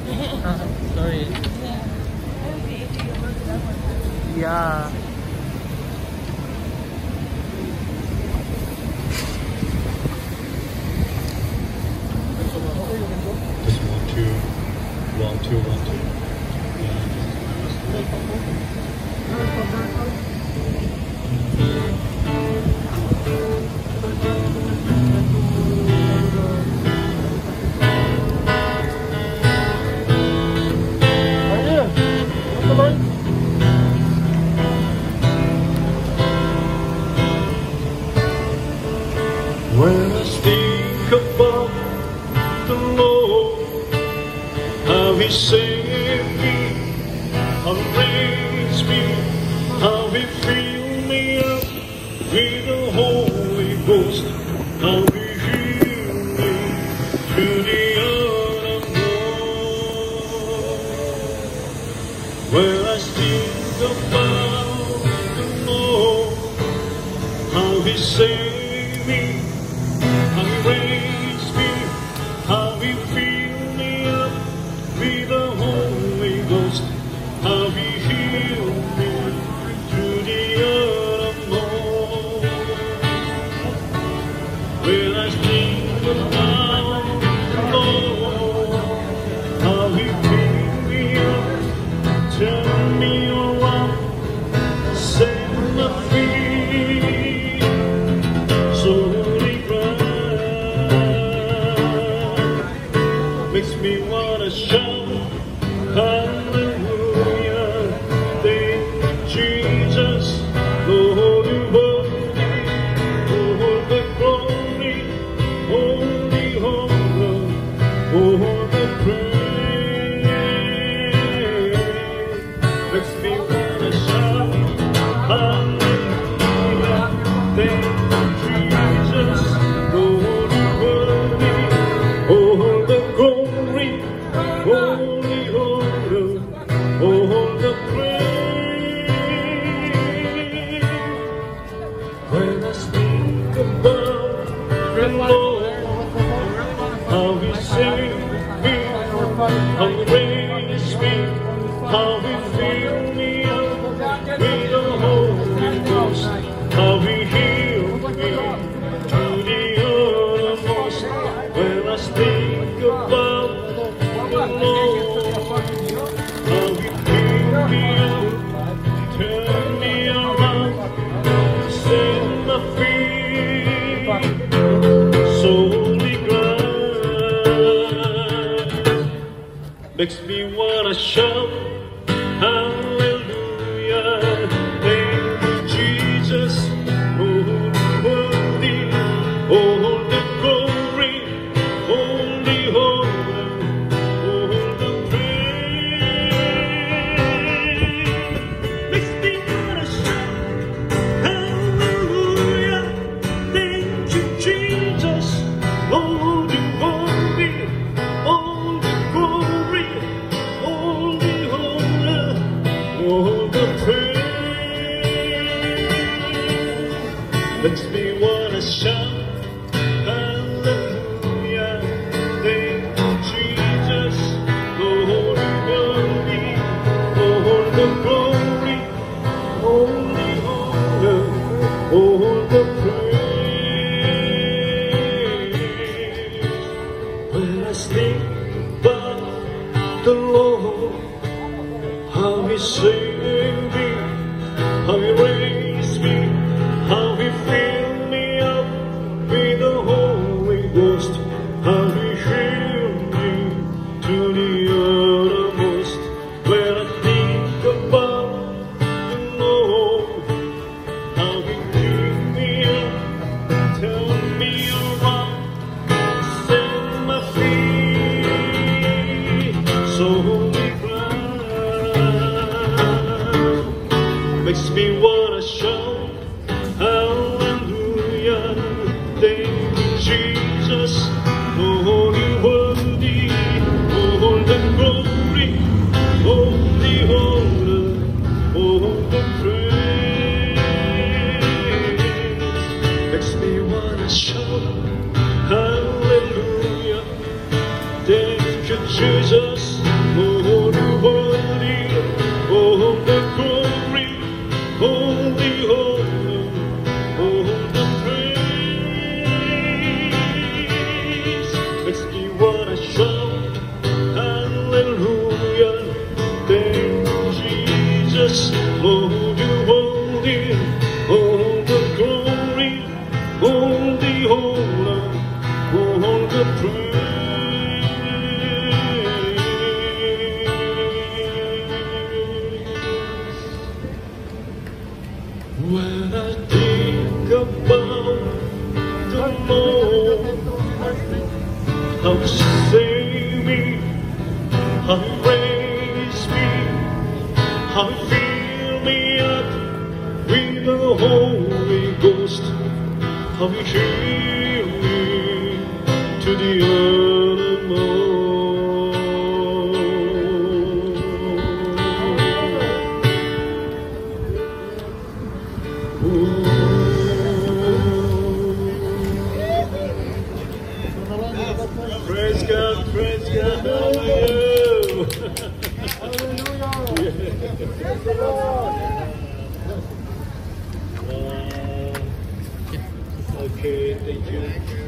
Sorry. Yeah. Just 1, 2, 1, 2, 1, 2. When I think about the Lord, how He saved me, how He raised me, how He filled me up with the Holy Ghost, how He healed me to the uttermost. When I think about the Lord, how He saved me, how He raised me, how He filled me up with the Holy Ghost, how He healed me to the uttermost. When I think about the Lord, how He picked me up, turned me around, set me free, so makes me wanna shout, hallelujah, thank you, Jesus, Lord, you worthy, all the glory, all the honor, all the praise. Makes me wanna shout, hallelujah, thank you, Jesus, Lord, you worthy, all the glory, all the honor, all the praise. When I think about the Lord, how He saved me, how He raised me, how He filled me up with the Holy Ghost, how He healed me to the uttermost. When I think about the Lord, how He picked me up, turned me around, set my feet solely glad. Makes me wanna shout, hallelujah, thank you, Jesus, Lord, worthy, all the glory, all the honor, all the praise. Makes me wanna shout, hallelujah, thank you, Jesus, Lord, you worthy, all the glory, all the honor, all the praise. Makes me wanna shout, hallelujah, thank you, Jesus, Lord, you worthy, all the glory, all the honor, all the praise. When I think about the Lord, how He saved me, how He raised me, how He filled me up with the Holy Ghost, how He healed me to the uttermost. When I think about the Lord, how He picked me up, turned me around, set my feet solely glad. Jesus, oh, the worthy, oh, the glory, oh, the honor, oh, the praise. Makes me wanna shout, hallelujah, thank you, Jesus, oh, the worthy, oh, the glory, oh, the honor, oh, the praise. When I think about the Lord, how He saved me, how He raised me, how He filled me up with the Holy Ghost, how He healed me to the uttermost. Praise God, praise God, hallelujah. Okay, thank you.